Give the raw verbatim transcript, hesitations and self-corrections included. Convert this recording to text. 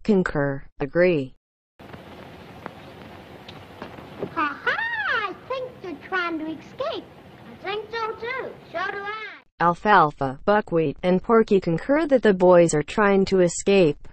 Concur. Agree. Ha-ha! I think they're trying to escape. I think so too. So do I. Alfalfa, Buckwheat, and Porky concur that the boys are trying to escape.